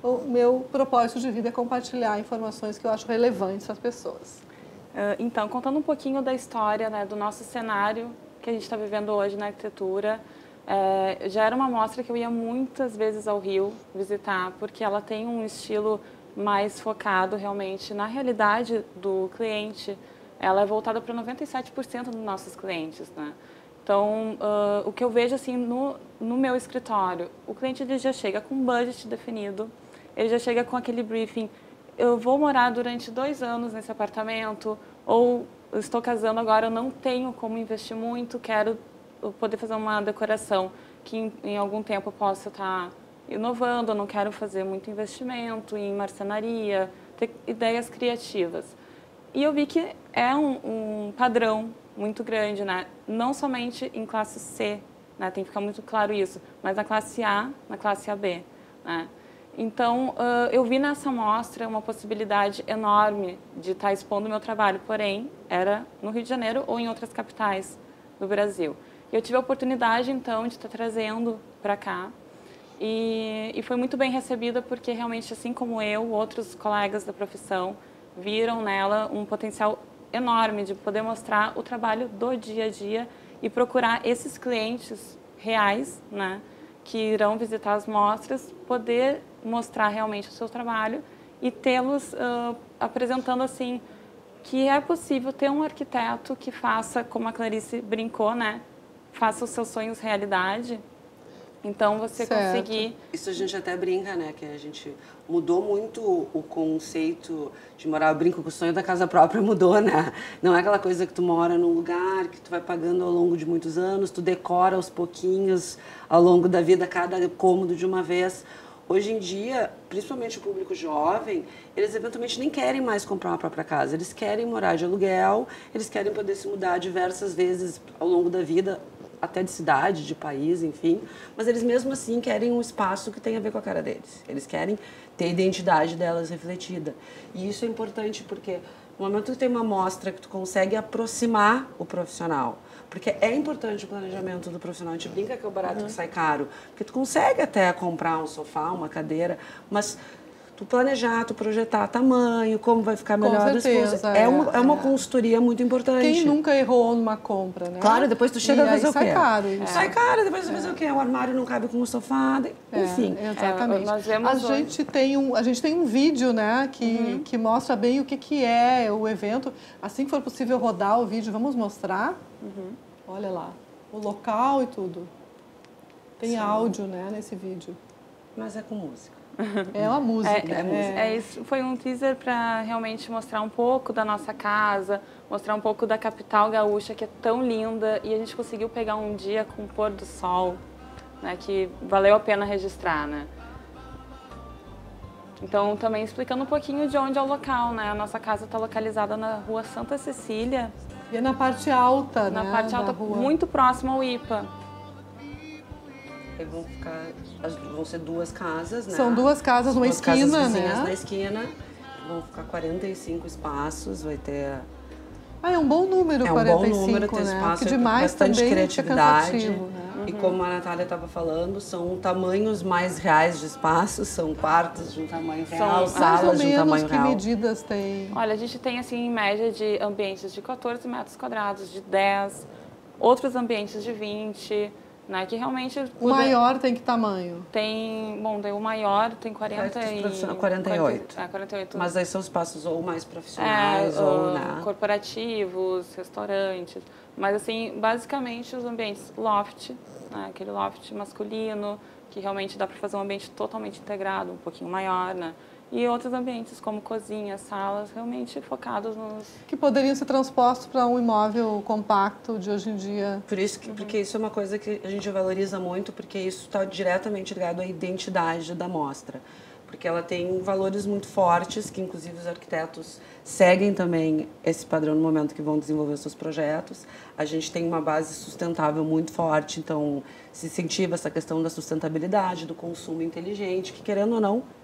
o meu propósito de vida é compartilhar informações que eu acho relevantes às pessoas. Uh, então, contando um pouquinho da história, né, do nosso cenário que a gente está vivendo hoje na arquitetura, é, já era uma mostra que eu ia muitas vezes ao Rio visitar, porque ela tem um estilo mais focado realmente na realidade do cliente. Ela é voltada para noventa e sete por cento dos nossos clientes, né? Então, uh, o que eu vejo assim no, no meu escritório, o cliente ele já chega com um budget definido, ele já chega com aquele briefing, eu vou morar durante dois anos nesse apartamento, ou eu estou casando agora, eu não tenho como investir muito, quero poder fazer uma decoração que em, em algum tempo eu possa estar inovando, eu não quero fazer muito investimento em marcenaria, ter ideias criativas. E eu vi que é um, um padrão muito grande, né? Não somente em classe C, né? Tem que ficar muito claro isso, mas na classe A, na classe A B, né? Então, uh, eu vi nessa mostra uma possibilidade enorme de estar expondo o meu trabalho, porém, era no Rio de Janeiro ou em outras capitais do Brasil. E eu tive a oportunidade, então, de estar trazendo para cá, e, e foi muito bem recebida, porque realmente, assim como eu, outros colegas da profissão viram nela um potencial enorme de poder mostrar o trabalho do dia a dia e procurar esses clientes reais, né, que irão visitar as mostras, poder mostrar realmente o seu trabalho e tê-los uh, apresentando assim que é possível ter um arquiteto que faça, como a Clarice brincou, né, faça os seus sonhos realidade. Então, você certo. conseguir... Isso a gente até brinca, né? Que a gente mudou muito o conceito de morar. Eu brinco que o sonho da casa própria mudou, né? Não é aquela coisa que tu mora num lugar, que tu vai pagando ao longo de muitos anos, tu decora aos pouquinhos, ao longo da vida, cada cômodo de uma vez. Hoje em dia, principalmente o público jovem, eles eventualmente nem querem mais comprar uma própria casa. Eles querem morar de aluguel, eles querem poder se mudar diversas vezes ao longo da vida, até de cidade, de país, enfim. Mas eles mesmo assim querem um espaço que tenha a ver com a cara deles. Eles querem ter a identidade delas refletida. E isso é importante porque no momento que tem uma mostra que tu consegue aproximar o profissional, porque é importante o planejamento do profissional. A gente brinca que é o barato uhum. que sai caro, porque tu consegue até comprar um sofá, uma cadeira, mas tu planejar, tu projetar tamanho, como vai ficar melhor. Com certeza, é, é, uma, é uma é. consultoria muito importante. Quem nunca errou numa compra, né? Claro, depois tu chega e a fazer aí o quê? sai caro. É. Sai caro, depois tu é. fazer o quê? O armário não cabe com o sofá, enfim. É, exatamente. É, nós vemos a, hoje... gente tem um, a gente tem um vídeo, né, que, uhum. que mostra bem o que, que é o evento. Assim que for possível rodar o vídeo, vamos mostrar. Uhum. Olha lá, o local e tudo. Tem Sim. áudio, né, nesse vídeo. Mas é com música. É uma música. É, é, música. é isso. Foi um teaser para realmente mostrar um pouco da nossa casa, mostrar um pouco da capital gaúcha, que é tão linda, e a gente conseguiu pegar um dia com o pôr do sol, né, que valeu a pena registrar, né? Então, também explicando um pouquinho de onde é o local, né? A nossa casa está localizada na rua Santa Cecília. E é na parte alta, na né? Na parte alta, rua. muito próximo ao I P A. E vão ficar, vão ser duas casas, né? São duas casas numa duas esquina, casas vizinhas né? na esquina. Vão ficar quarenta e cinco espaços, vai ter... Ah, é um bom número, é um quarenta e cinco, bom número, tem né? espaço, que demais bastante também criatividade. É né? E como a Natália estava falando, são tamanhos mais reais de espaços, são quartos de um tamanho real, são salas de um tamanho que real. Que medidas tem? Olha, a gente tem, assim, em média de ambientes de quatorze metros quadrados, de dez, outros ambientes de vinte, né, que realmente... O poder... maior tem que tamanho? Tem, bom, daí o maior tem quarenta e... quarenta e oito. É, quarenta e oito. Mas aí são espaços ou mais profissionais, é, ou, uh, né? corporativos, restaurantes. Mas, assim, basicamente os ambientes loft, né, aquele loft masculino, que realmente dá para fazer um ambiente totalmente integrado, um pouquinho maior, né? E outros ambientes como cozinhas, salas, realmente focados nos... Que poderiam ser transpostos para um imóvel compacto de hoje em dia. Por isso que, uhum. Porque isso é uma coisa que a gente valoriza muito, porque isso está diretamente ligado à identidade da mostra. Porque ela tem valores muito fortes, que inclusive os arquitetos seguem também esse padrão no momento que vão desenvolver os seus projetos. A gente tem uma base sustentável muito forte, então se incentiva essa questão da sustentabilidade, do consumo inteligente, que querendo ou não,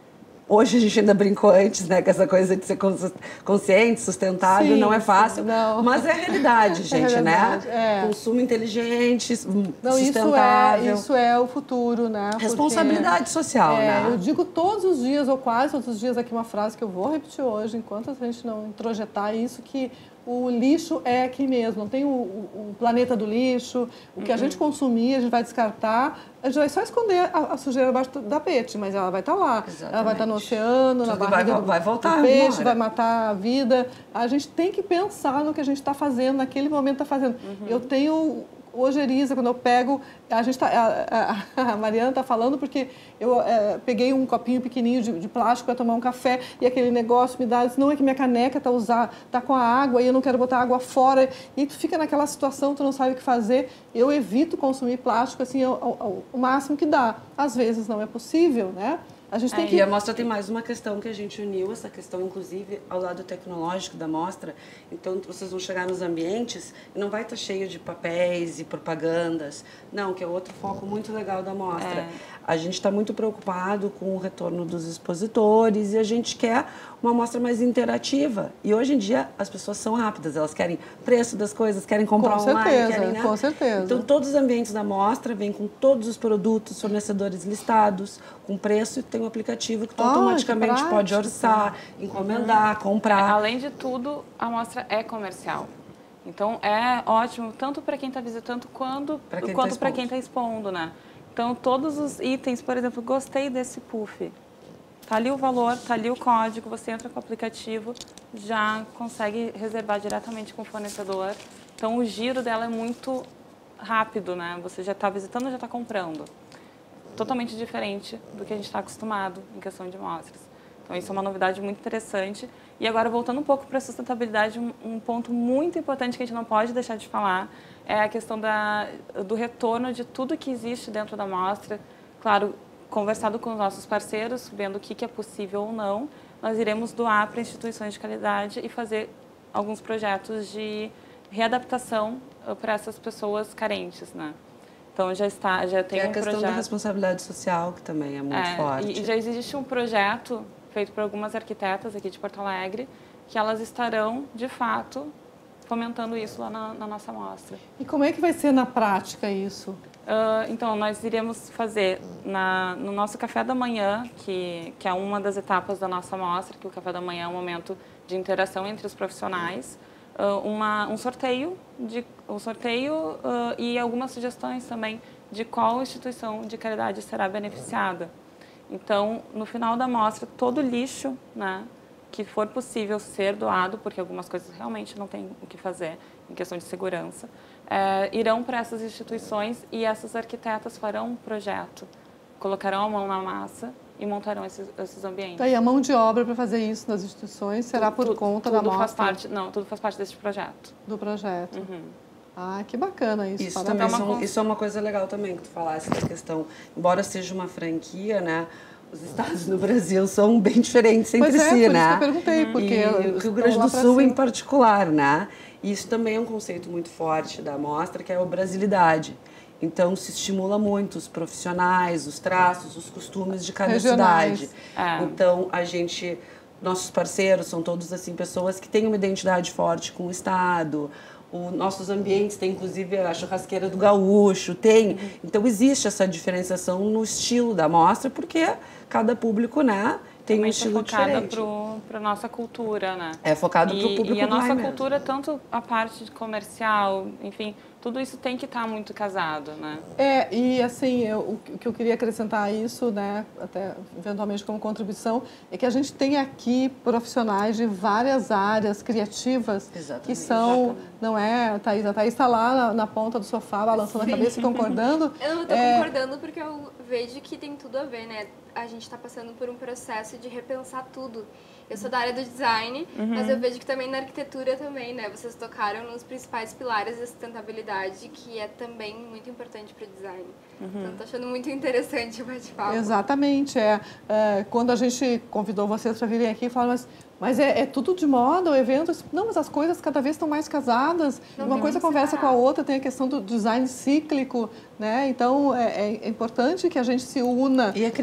Hoje a gente ainda brincou antes, né, com essa coisa de ser consciente, sustentável, Sim, não é fácil, não. mas é a realidade, gente, é verdade, né? É. Consumo inteligente, não, sustentável. Isso é, isso é o futuro, né? Responsabilidade Porque, social, é, né? Eu digo todos os dias, ou quase todos os dias, aqui uma frase que eu vou repetir hoje, enquanto a gente não introjetar isso, que o lixo é aqui mesmo, não tem o, o, o planeta do lixo, o que a gente consumir, a gente vai descartar, a gente vai só esconder a, a sujeira abaixo do tapete, mas ela vai estar lá, Exatamente. Ela vai estar no oceano, Tudo na barriga vai, do, vai voltar, do peixe, embora. vai matar a vida. A gente tem que pensar no que a gente está fazendo, naquele momento está fazendo. Uhum. Eu tenho... ojeriza, quando eu pego, a gente tá, a, a, a Mariana está falando porque eu é, peguei um copinho pequenininho de, de plástico para tomar um café e aquele negócio me dá, não é que minha caneca está usar, tá com a água e eu não quero botar água fora e tu fica naquela situação, tu não sabe o que fazer. Eu evito consumir plástico assim ao, ao, ao máximo que dá. Às vezes não é possível, né? A gente tem é, que... E a mostra tem mais uma questão que a gente uniu, essa questão, inclusive, ao lado tecnológico da mostra. Então, vocês vão chegar nos ambientes e não vai estar cheio de papéis e propagandas. Não, que é outro foco muito legal da mostra. É. A gente está muito preocupado com o retorno dos expositores e a gente quer uma mostra mais interativa. E hoje em dia as pessoas são rápidas, elas querem preço das coisas, querem comprar com online, certeza, querem, né? Com certeza. Então todos os ambientes da mostra vêm com todos os produtos, fornecedores listados, com preço, e tem um aplicativo que tu ah, automaticamente que pode orçar, encomendar, uhum. comprar. Além de tudo, a mostra é comercial. Então é ótimo tanto para quem está visitando quanto para quem quanto para quem está expondo, né? Então, todos os itens, por exemplo, gostei desse puff. Tá ali o valor, tá ali o código, você entra com o aplicativo, já consegue reservar diretamente com o fornecedor. Então, o giro dela é muito rápido, né? Você já está visitando, já está comprando. Totalmente diferente do que a gente está acostumado em questão de mostras. Então, isso é uma novidade muito interessante. E agora, voltando um pouco para a sustentabilidade, um, um ponto muito importante que a gente não pode deixar de falar é a questão da, do retorno de tudo que existe dentro da mostra. Claro, conversado com os nossos parceiros, vendo o que, que é possível ou não, nós iremos doar para instituições de qualidade e fazer alguns projetos de readaptação para essas pessoas carentes, né? Então, já está, já tem um projeto... É a questão da responsabilidade social, que também é muito é, forte. E já existe um projeto feito por algumas arquitetas aqui de Porto Alegre, que elas estarão, de fato, fomentando isso lá na, na nossa mostra. E como é que vai ser na prática isso? Uh, então, nós iremos fazer na, no nosso café da manhã, que, que é uma das etapas da nossa mostra, que o café da manhã é um momento de interação entre os profissionais, uh, uma, um sorteio, de, um sorteio uh, e algumas sugestões também de qual instituição de caridade será beneficiada. Então, no final da mostra, todo lixo, né, que for possível ser doado, porque algumas coisas realmente não tem o que fazer em questão de segurança, é, irão para essas instituições e essas arquitetas farão um projeto, colocarão a mão na massa e montarão esses, esses ambientes. Tá, e a mão de obra para fazer isso nas instituições será por tudo, conta tudo da faz mostra? Parte, não, tudo faz parte desse projeto. Do projeto. Uhum. Ah, que bacana isso. Isso, também são, isso é uma coisa legal também que tu falasse da questão, embora seja uma franquia, né? Os estados no Brasil são bem diferentes entre pois é, si, por né? Isso que eu perguntei, porque e o Rio Grande do Sul em particular, né? E isso também é um conceito muito forte da mostra, que é a brasilidade. Então, se estimula muito os profissionais, os traços, os costumes de cada regionais. cidade. É. Então, a gente, nossos parceiros são todos assim pessoas que têm uma identidade forte com o estado. Os nossos ambientes tem, inclusive, a churrasqueira do gaúcho, tem. Então, existe essa diferenciação no estilo da mostra, porque cada público, né, tem também um estilo é focada diferente. para a nossa cultura, né? É focado para o público. E a nossa mesmo. cultura, tanto a parte comercial, enfim, tudo isso tem que estar muito casado, né? É, e assim, eu, o que eu queria acrescentar a isso, né, até eventualmente como contribuição, é que a gente tem aqui profissionais de várias áreas criativas. Exatamente. Que são, Exatamente. Não é, a Thaís? A Thaís está lá na, na ponta do sofá, balançando Sim. a cabeça e concordando. Eu não estou é... concordando porque eu vejo que tem tudo a ver, né? A gente está passando por um processo de repensar tudo. Eu sou da área do design, uhum. mas eu vejo que também na arquitetura também, né? Vocês tocaram nos principais pilares da sustentabilidade, que é também muito importante para o design. Uhum. Então, estou achando muito interessante o bate-papo. Exatamente. É, é, quando a gente convidou vocês para virem aqui, falaram, mas, mas é, é tudo de moda, o evento? Não, mas as coisas cada vez estão mais casadas. Não Uma coisa conversa separar. com a outra, tem a questão do design cíclico, né? Então, é, é importante que a gente se una. E a criação,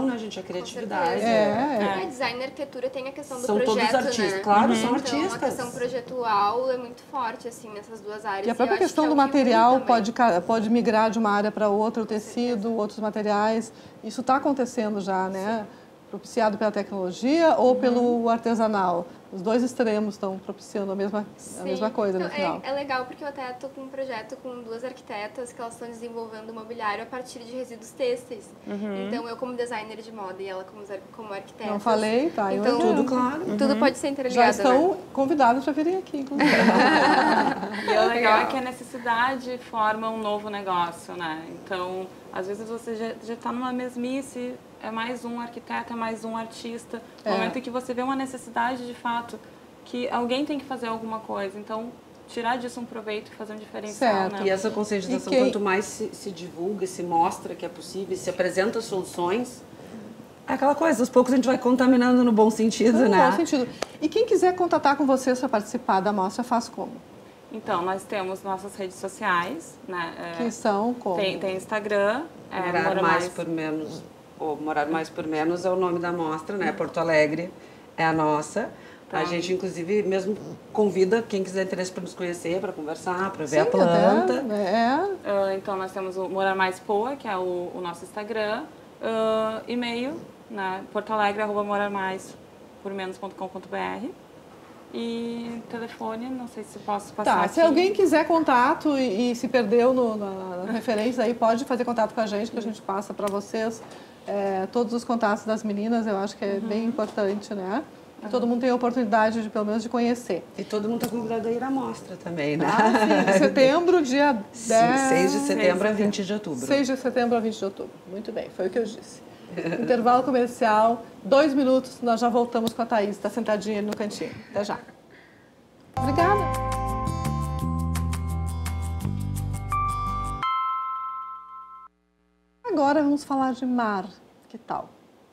né, gente? A criatividade. É, é. Design e arquitetura tem a questão do São projeto, todos artistas, né? claro, são Então, artistas. a questão projetual é muito forte, assim, nessas duas áreas. E a própria eu acho questão que é do o que une material também. pode, ca- pode migrar de uma área para outra, o tecido, outros materiais. Isso está acontecendo já, né? Propiciado pela tecnologia ou pelo artesanal. Os dois extremos estão propiciando a mesma, a mesma coisa no Então, final. é, é legal porque eu até estou com um projeto com duas arquitetas que elas estão desenvolvendo mobiliário a partir de resíduos têxteis. Então, eu como designer de moda e ela como, como arquiteta. Não falei, tá? Eu Então, entendo. Tudo claro. Tudo pode ser interligado, Já estão né? convidados para virem aqui, inclusive. E o legal é que a necessidade forma um novo negócio, né? Então, às vezes você já está numa mesmice, é mais um arquiteto, é mais um artista. No É. momento em que você vê uma necessidade de fato, que alguém tem que fazer alguma coisa. Então, tirar disso um proveito e fazer um diferencial, Certo. né? E essa conscientização, E quem- quanto mais se, se divulga, se mostra que é possível, se apresenta soluções, é aquela coisa, aos poucos a gente vai contaminando no bom sentido, No né? bom sentido. E quem quiser contatar com vocês para participar da mostra, faz como? Então, nós temos nossas redes sociais, né? É, Que são como? tem, tem Instagram, é, Morar Mora mais Mais- por menos, ou Morar Mais por Menos é o nome da mostra, né? Porto Alegre é a nossa. A gente, inclusive, mesmo convida quem quiser interesse para nos conhecer, para conversar, para ver Sim, a planta. até, é. Ah, então, nós temos o Morar Mais Poa, que é o, o nosso Instagram, ah, e-mail, né, portoalegre arroba morar mais por menos ponto com ponto br, e telefone, não sei se posso passar Tá, aqui. se alguém quiser contato e, e se perdeu no, na, na referência aí, pode fazer contato com a gente, que a gente passa para vocês é, todos os contatos das meninas, eu acho que é bem importante, né? Que todo mundo tenha a oportunidade, de, pelo menos, de conhecer. E todo mundo está convidado a ir à mostra também, né? Ah, sim, setembro, dia Sim, dez... seis de setembro a vinte de outubro. seis de setembro a vinte de outubro. Muito bem, foi o que eu disse. Intervalo comercial, dois minutos, nós já voltamos com a Thaís, está sentadinha ali no cantinho. Até já. Obrigada. Agora vamos falar de mar. Que tal?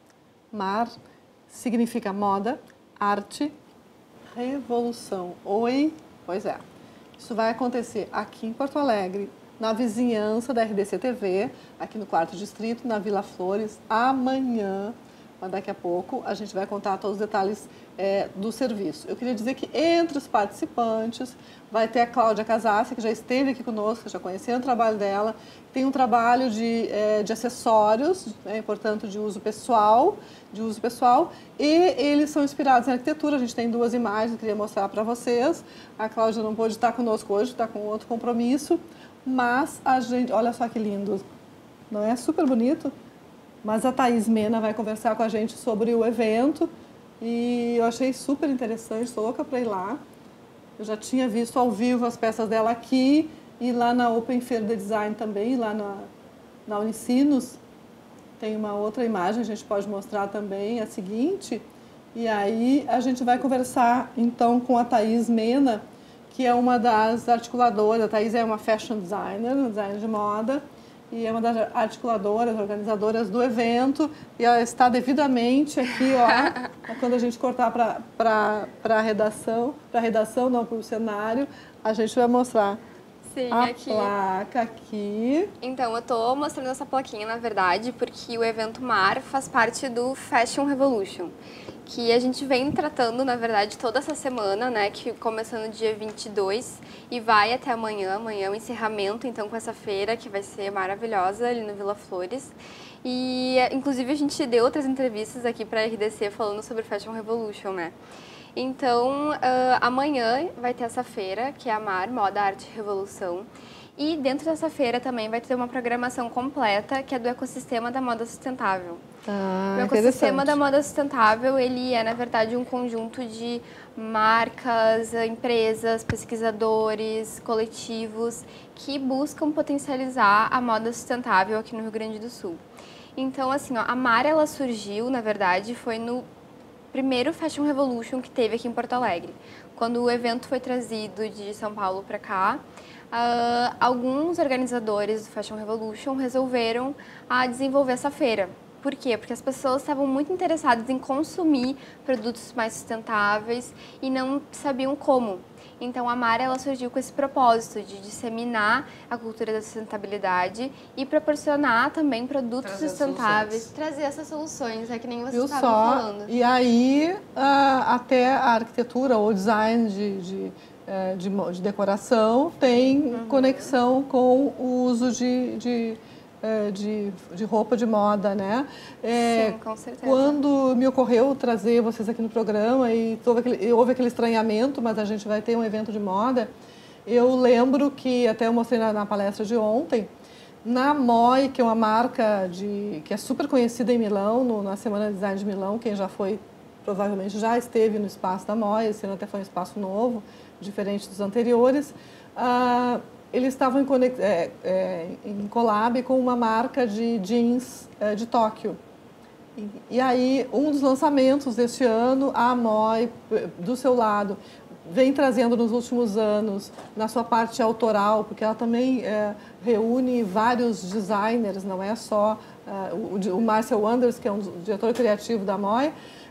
Mar significa moda, arte, revolução. Oi? Pois é. Isso vai acontecer aqui em Porto Alegre, na vizinhança da R D C T V, aqui no quarto distrito, na Vila Flores, amanhã. Mas daqui a pouco a gente vai contar todos os detalhes é, do serviço. Eu queria dizer que entre os participantes vai ter a Cláudia Casassi, que já esteve aqui conosco, já conheceram o trabalho dela. Tem um trabalho de, é, de acessórios, né, portanto, de uso pessoal, de uso pessoal, e eles são inspirados em arquitetura. A gente tem duas imagens que eu queria mostrar para vocês. A Cláudia não pôde estar conosco hoje, está com outro compromisso, mas a gente, olha só que lindo, não é super bonito? Mas a Thaís Mena vai conversar com a gente sobre o evento e eu achei super interessante, estou louca para ir lá. Eu já tinha visto ao vivo as peças dela aqui e lá na Open Fair de Design também, lá na, na Unicinos. Tem uma outra imagem, a gente pode mostrar também, a seguinte. E aí a gente vai conversar então com a Thaís Mena, que é uma das articuladoras. A Thaís é uma fashion designer, designer de moda, e é uma das articuladoras, organizadoras do evento, e ela está devidamente aqui, ó, quando a gente cortar para a redação, para a redação, não para o cenário, a gente vai mostrar Sim, a aqui. placa aqui. Então, eu tô mostrando essa plaquinha, na verdade, porque o evento Mar faz parte do Fashion Revolution, que a gente vem tratando, na verdade, toda essa semana, né, que começando dia vinte e dois e vai até amanhã. Amanhã é o encerramento, então, com essa feira, que vai ser maravilhosa ali no Vila Flores. E, inclusive, a gente deu outras entrevistas aqui para a R D C falando sobre Fashion Revolution, né. Então, uh, amanhã vai ter essa feira, que é a Mar, Moda, Arte e Revolução. E dentro dessa feira também vai ter uma programação completa, que é do ecossistema da moda sustentável. Ah, O ecossistema da moda sustentável, ele é, na verdade, um conjunto de marcas, empresas, pesquisadores, coletivos, que buscam potencializar a moda sustentável aqui no Rio Grande do Sul. Então, assim, ó, a Mar, ela surgiu, na verdade, foi no primeiro Fashion Revolution que teve aqui em Porto Alegre. Quando o evento foi trazido de São Paulo para cá, uh, alguns organizadores do Fashion Revolution resolveram uh, desenvolver essa feira. Por quê? Porque as pessoas estavam muito interessadas em consumir produtos mais sustentáveis e não sabiam como. Então, a Mara, ela surgiu com esse propósito de disseminar a cultura da sustentabilidade e proporcionar também produtos Trazer sustentáveis, soluções. trazer essas soluções, é que nem vocês Viu estavam só? falando. E aí, ah, até a arquitetura ou design de, de, eh, de, mo- de decoração tem Uhum. conexão com o uso de, de, eh, de, de roupa de moda, né? Eh, Sim, com certeza. Quando me ocorreu trazer vocês aqui no programa e houve aquele, e houve aquele estranhamento, mas a gente vai ter um evento de moda, eu lembro que, até eu mostrei na, na palestra de ontem, na Moi, que é uma marca de, que é super conhecida em Milão, no, na Semana de Design de Milão, quem já foi, provavelmente já esteve no espaço da Moi, esse ano até foi um espaço novo, diferente dos anteriores. Ah, eles estavam em, conex- é, é, em collab com uma marca de jeans é, de Tóquio. E, e aí, um dos lançamentos deste ano, a Moi, do seu lado, vem trazendo nos últimos anos, na sua parte autoral, porque ela também é, reúne vários designers, não é só é, o, o Marcel Wanders, que é um diretor criativo da Moi,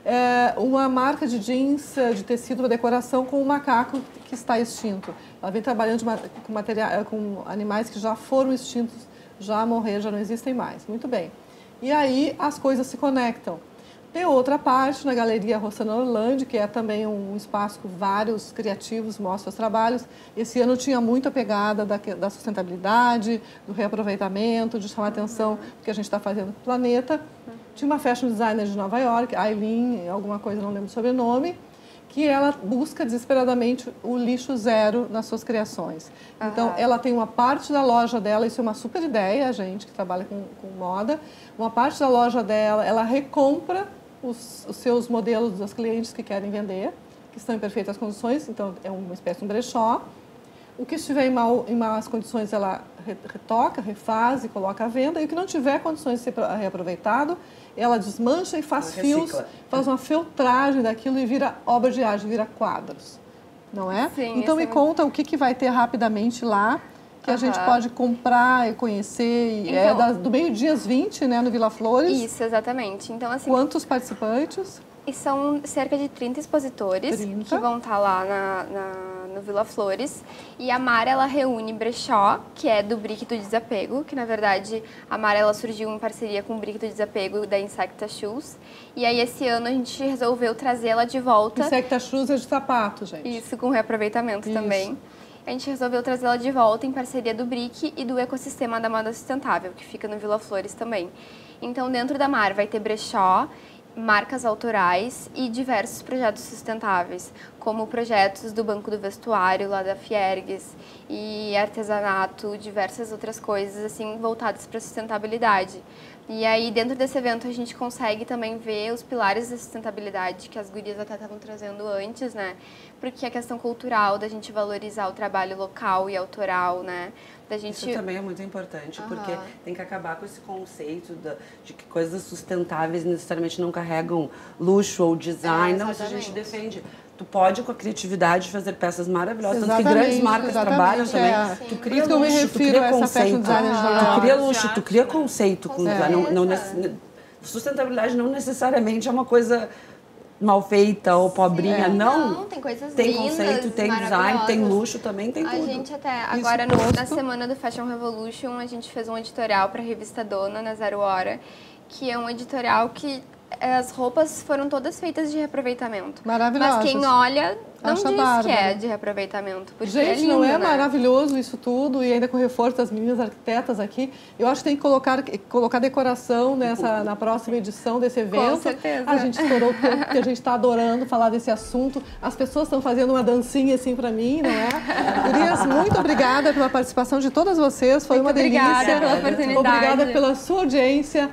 é uma marca de jeans de tecido para decoração com um macaco que está extinto. Ela vem trabalhando de, com, material, com animais que já foram extintos, já morreram, já não existem mais. Muito bem. E aí as coisas se conectam. Tem outra parte na Galeria Rossana Orlandi, que é também um espaço que vários criativos mostram os trabalhos. Esse ano tinha muita pegada da, da sustentabilidade, do reaproveitamento, de chamar atenção do que a gente está fazendo para o planeta. Tinha uma fashion designer de Nova York, Aileen, alguma coisa, não lembro o sobrenome, que ela busca desesperadamente o lixo zero nas suas criações. Então, ela tem uma parte da loja dela, isso é uma super ideia, a gente que trabalha com, com moda, uma parte da loja dela, ela recompra os, os seus modelos dos clientes que querem vender, que estão em perfeitas condições, então é uma espécie de um brechó. O que estiver em, mal, em más condições, ela retoca, refaz e coloca à venda. E o que não tiver condições de ser reaproveitado, ela desmancha e faz fios, faz uma filtragem daquilo e vira obra de arte, vira quadros. Não é? Sim, então me é conta o que, que vai ter rapidamente lá, que a Aham. gente pode comprar e conhecer. E é Então- da- do meio-dia às vinte, né, no Vila Flores. Isso, exatamente. Então, assim, Quantos participantes? e são cerca de trinta expositores trinta. que vão estar lá na, na- no Vila Flores. E a Mara, ela reúne brechó, que é do Brick do Desapego, que na verdade a Mara, ela surgiu em parceria com o Brick do Desapego da Insecta Shoes. E aí esse ano a gente resolveu trazer ela de volta. Insecta Shoes é de sapato, gente. Isso, com reaproveitamento Isso. também. A gente resolveu trazê-la de volta em parceria do Brick e do Ecossistema da Moda Sustentável, que fica no Vila Flores também. Então, dentro da Mara vai ter brechó, marcas autorais e diversos projetos sustentáveis, como projetos do Banco do Vestuário, lá da Fiergues, e artesanato, diversas outras coisas assim voltadas para a sustentabilidade. E aí, dentro desse evento, a gente consegue também ver os pilares da sustentabilidade que as gurias até estavam trazendo antes, né? Porque a questão cultural, da gente valorizar o trabalho local e autoral, né? Da gente... Isso também é muito importante, Aham. porque tem que acabar com esse conceito da- de que coisas sustentáveis necessariamente não carregam luxo ou design. É, não, isso a exatamente. gente defende. Tu pode, com a criatividade, fazer peças maravilhosas, tanto que Exatamente, grandes marcas exatamente, trabalham também. é. Tu Por cria isso que eu me luxo, tu refiro cria a essa fashion conceito. designer de Nova Tu York. cria de luxo, tu arte, cria né? conceito. Com, certeza. não, não nece- sustentabilidade não necessariamente é uma coisa mal feita ou pobrinha, É. não. Não, tem coisas Tem lindas, conceito, tem design, maravilhosas. tem luxo também, tem A tudo. gente até, agora no- posto. na semana do Fashion Revolution, a gente fez um editorial para a revista Dona, na Zero Hora, que é um editorial que eh, as roupas foram todas feitas de reaproveitamento. Maravilhosas. Mas quem olha não Acha diz que bárbaro. é de reaproveitamento, porque Gente, é lindo, não é né? maravilhoso isso tudo? E ainda com o reforço das meninas arquitetas aqui. Eu acho que tem que colocar, colocar decoração nessa, na próxima edição desse evento. certeza. A gente estourou o tempo, porque a gente está adorando falar desse assunto. As pessoas estão fazendo uma dancinha assim para mim, não é? Gurias, muito obrigada pela participação de todas vocês. Foi Muito uma delícia. obrigada pela oportunidade. Obrigada pela sua audiência.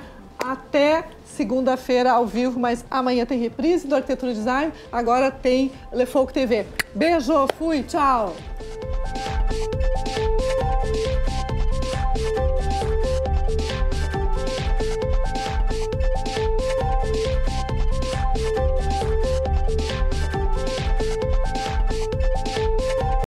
Até segunda-feira ao vivo, mas amanhã tem reprise do Arquitetura e Design. Agora tem Le Folk T V. Beijo, fui, tchau!